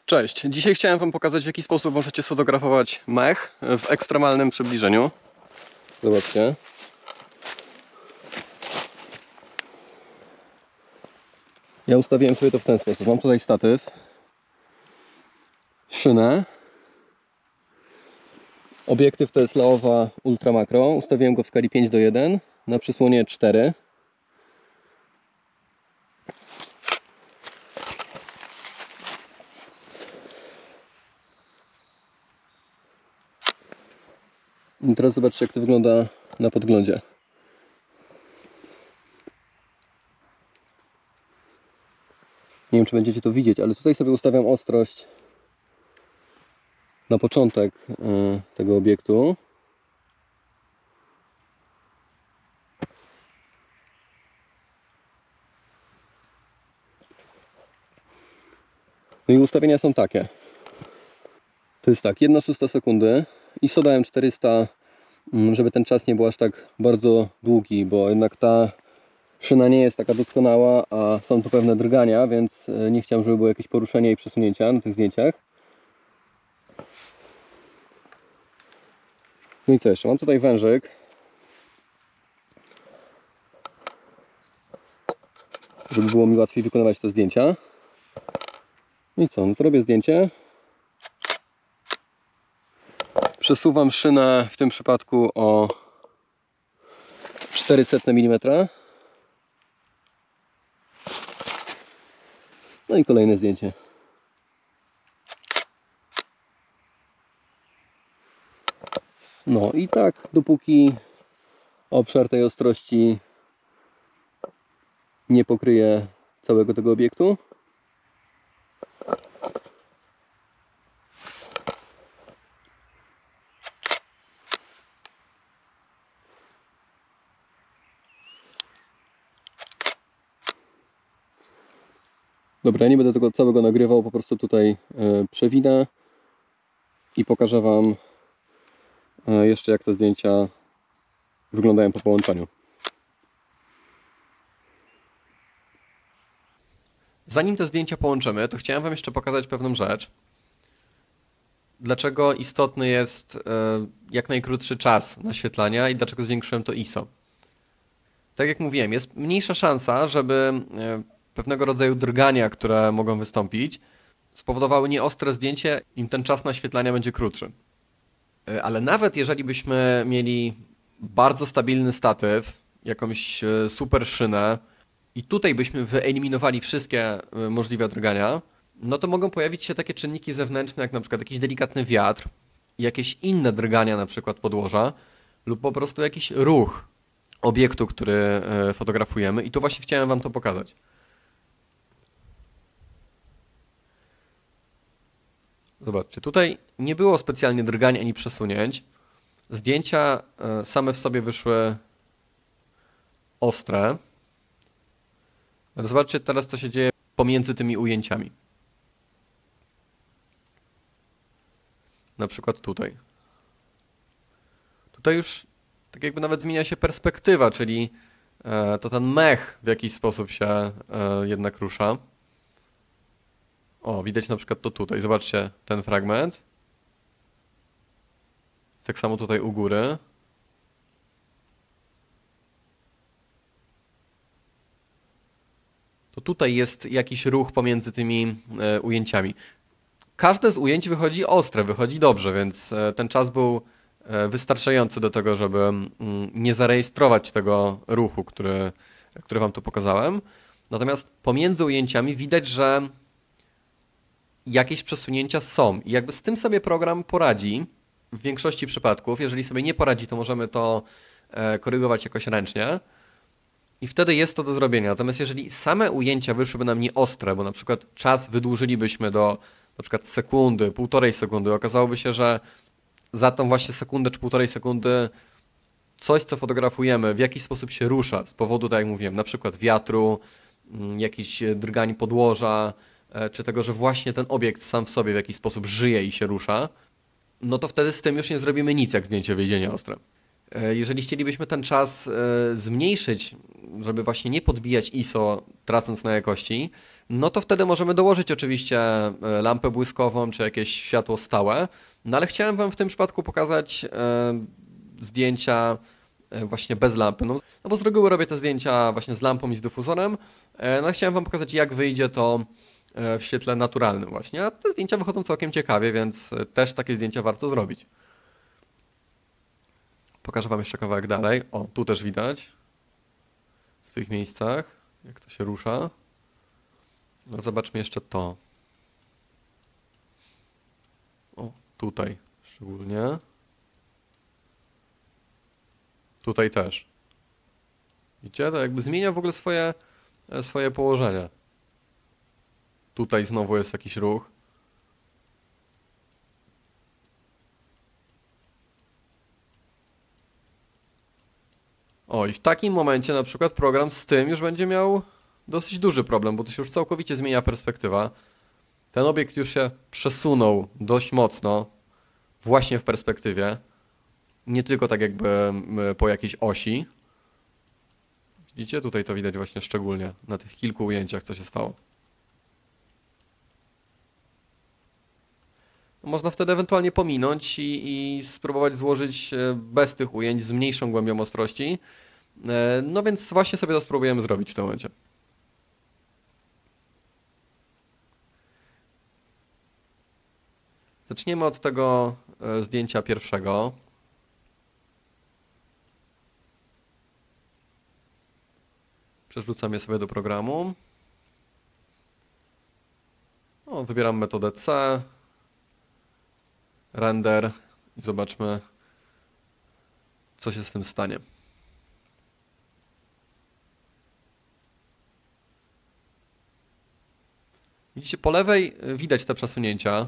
Cześć, dzisiaj chciałem Wam pokazać, w jaki sposób możecie sfotografować mech w ekstremalnym przybliżeniu. Zobaczcie. Ja ustawiłem sobie to w ten sposób. Mam tutaj statyw, szynę, obiektyw to jest Laowa Ultra Macro. Ustawiłem go w skali 5:1 na przysłonie 4. I teraz zobaczcie, jak to wygląda na podglądzie. Nie wiem, czy będziecie to widzieć, ale tutaj sobie ustawiam ostrość na początek tego obiektu. No i ustawienia są takie. To jest tak, 1/6 sekundy. ISO dałem 400, żeby ten czas nie był aż tak bardzo długi, bo jednak ta szyna nie jest taka doskonała, a są tu pewne drgania, więc nie chciałem, żeby było jakieś poruszenie i przesunięcia na tych zdjęciach. No i co jeszcze? Mam tutaj wężyk, żeby było mi łatwiej wykonywać te zdjęcia. No i co? No to robię zdjęcie. Przesuwam szynę w tym przypadku o 400 mm. No i kolejne zdjęcie. No i tak, dopóki obszar tej ostrości nie pokryje całego tego obiektu. Dobra, ja nie będę tego całego nagrywał, po prostu tutaj przewinę i pokażę Wam jeszcze, jak te zdjęcia wyglądają po połączeniu. Zanim te zdjęcia połączymy, to chciałem Wam jeszcze pokazać pewną rzecz. Dlaczego istotny jest jak najkrótszy czas naświetlania i dlaczego zwiększyłem to ISO. Tak jak mówiłem, jest mniejsza szansa, żeby pewnego rodzaju drgania, które mogą wystąpić, spowodowały nieostre zdjęcie, im ten czas naświetlania będzie krótszy. Ale nawet jeżeli byśmy mieli bardzo stabilny statyw, jakąś super szynę i tutaj byśmy wyeliminowali wszystkie możliwe drgania, no to mogą pojawić się takie czynniki zewnętrzne, jak na przykład jakiś delikatny wiatr, jakieś inne drgania, na przykład podłoża, lub po prostu jakiś ruch obiektu, który fotografujemy. I tu właśnie chciałem Wam to pokazać. Zobaczcie, tutaj nie było specjalnie drgań ani przesunięć. Zdjęcia same w sobie wyszły ostre. Ale zobaczcie teraz, co się dzieje pomiędzy tymi ujęciami. Na przykład tutaj. Tutaj już tak jakby nawet zmienia się perspektywa, czyli to ten mech w jakiś sposób się jednak rusza. O, widać na przykład to tutaj. Zobaczcie ten fragment. Tak samo tutaj u góry. To tutaj jest jakiś ruch pomiędzy tymi ujęciami. Każde z ujęć wychodzi ostre, wychodzi dobrze, więc ten czas był wystarczający do tego, żeby nie zarejestrować tego ruchu, który Wam tu pokazałem. Natomiast pomiędzy ujęciami widać, że jakieś przesunięcia są. I jakby z tym sobie program poradzi w większości przypadków. Jeżeli sobie nie poradzi, to możemy to korygować jakoś ręcznie. I wtedy jest to do zrobienia. Natomiast jeżeli same ujęcia wyszłyby nam nieostre, bo na przykład czas wydłużylibyśmy do na przykład sekundy, 1,5 sekundy, okazałoby się, że za tą właśnie sekundę czy 1,5 sekundy coś, co fotografujemy, w jakiś sposób się rusza z powodu, tak jak mówiłem, na przykład wiatru, jakichś drgań podłoża, czy tego, że właśnie ten obiekt sam w sobie w jakiś sposób żyje i się rusza, no to wtedy z tym już nie zrobimy nic, jak zdjęcie wyjdzie nieostre. Jeżeli chcielibyśmy ten czas zmniejszyć, żeby właśnie nie podbijać ISO, tracąc na jakości, no to wtedy możemy dołożyć oczywiście lampę błyskową czy jakieś światło stałe, no ale chciałem Wam w tym przypadku pokazać zdjęcia właśnie bez lampy. No bo z reguły robię te zdjęcia właśnie z lampą i z dyfuzorem, no chciałem Wam pokazać, jak wyjdzie to w świetle naturalnym właśnie, a te zdjęcia wychodzą całkiem ciekawie, więc też takie zdjęcia warto zrobić. Pokażę Wam jeszcze kawałek dalej. O, tu też widać w tych miejscach, jak to się rusza. No, zobaczmy jeszcze to. O, tutaj szczególnie. Tutaj też. Widzicie? To jakby zmienia w ogóle swoje położenie. Tutaj znowu jest jakiś ruch. O, i w takim momencie na przykład program z tym już będzie miał dosyć duży problem, bo to się już całkowicie zmienia perspektywa. Ten obiekt już się przesunął dość mocno właśnie w perspektywie. Nie tylko tak jakby po jakiejś osi. Widzicie? Tutaj to widać właśnie szczególnie na tych kilku ujęciach, co się stało. Można wtedy ewentualnie pominąć i spróbować złożyć bez tych ujęć z mniejszą głębią ostrości. No więc właśnie sobie to spróbujemy zrobić w tym momencie. Zaczniemy od tego zdjęcia pierwszego. Przerzucam je sobie do programu. O, wybieram metodę C. Render i zobaczmy, co się z tym stanie. Widzicie, po lewej widać te przesunięcia.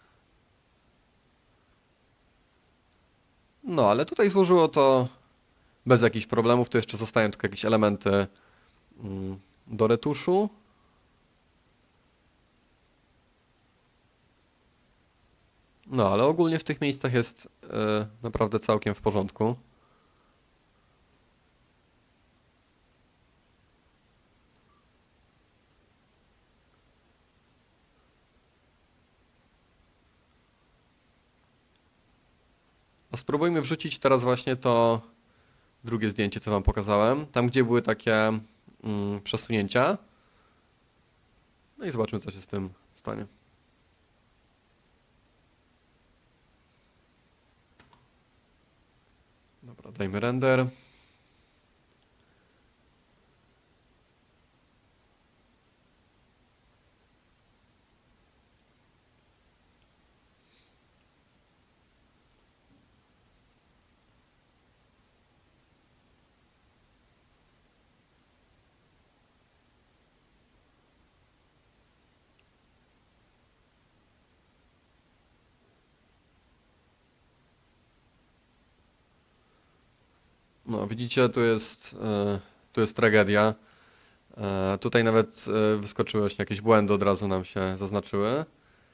No, ale tutaj złożyło to bez jakichś problemów. Tu jeszcze zostają tylko jakieś elementy do retuszu. No, ale ogólnie w tych miejscach jest naprawdę całkiem w porządku. A spróbujmy wrzucić teraz właśnie to drugie zdjęcie, co Wam pokazałem. Tam, gdzie były takie przesunięcia. No i zobaczmy, co się z tym stanie. Dobra, dajmy render. No, widzicie, tu jest tragedia. Tutaj nawet wyskoczyły właśnie jakieś błędy, od razu nam się zaznaczyły.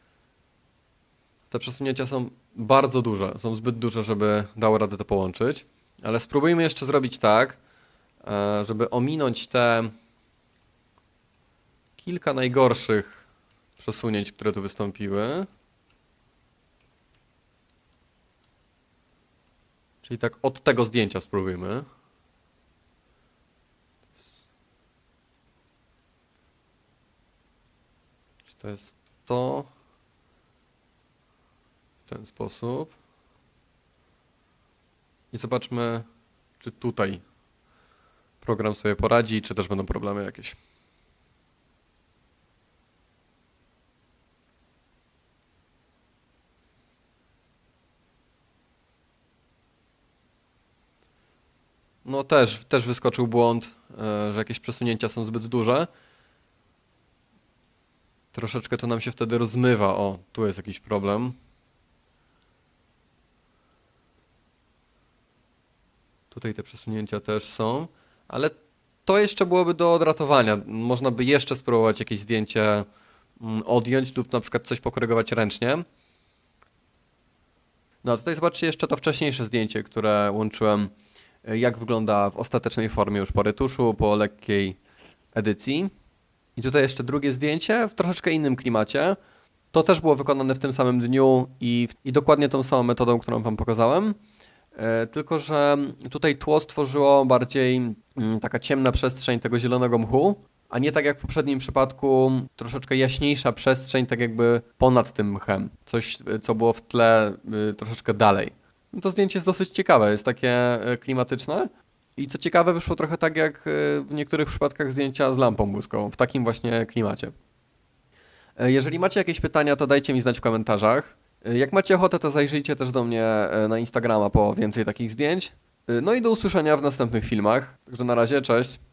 Te przesunięcia są bardzo duże, są zbyt duże, żeby dało radę to połączyć. Ale spróbujmy jeszcze zrobić tak, żeby ominąć te kilka najgorszych przesunięć, które tu wystąpiły. Czyli tak od tego zdjęcia spróbujmy. Czy to jest to? W ten sposób. I zobaczmy, czy tutaj program sobie poradzi, czy też będą problemy jakieś. No też wyskoczył błąd, że jakieś przesunięcia są zbyt duże. Troszeczkę to nam się wtedy rozmywa. O, tu jest jakiś problem. Tutaj te przesunięcia też są, ale to jeszcze byłoby do odratowania. Można by jeszcze spróbować jakieś zdjęcie odjąć lub na przykład coś pokorygować ręcznie. No tutaj zobaczcie jeszcze to wcześniejsze zdjęcie, które łączyłem, jak wygląda w ostatecznej formie już po retuszu, po lekkiej edycji. I tutaj jeszcze drugie zdjęcie w troszeczkę innym klimacie. To też było wykonane w tym samym dniu i dokładnie tą samą metodą, którą wam pokazałem. Tylko że tutaj tło stworzyło bardziej taka ciemna przestrzeń tego zielonego mchu, a nie tak jak w poprzednim przypadku troszeczkę jaśniejsza przestrzeń, tak jakby ponad tym mchem. Coś, co było w tle troszeczkę dalej. No to zdjęcie jest dosyć ciekawe, jest takie klimatyczne. I co ciekawe, wyszło trochę tak jak w niektórych przypadkach zdjęcia z lampą błyskową, w takim właśnie klimacie. Jeżeli macie jakieś pytania, to dajcie mi znać w komentarzach. Jak macie ochotę, to zajrzyjcie też do mnie na Instagrama po więcej takich zdjęć. No i do usłyszenia w następnych filmach. Także na razie, cześć.